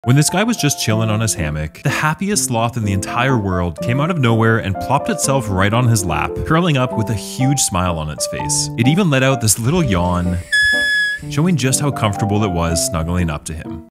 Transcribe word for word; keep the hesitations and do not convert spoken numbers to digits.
When this guy was just chilling on his hammock, the happiest sloth in the entire world came out of nowhere and plopped itself right on his lap, curling up with a huge smile on its face. It even let out this little yawn, showing just how comfortable it was snuggling up to him.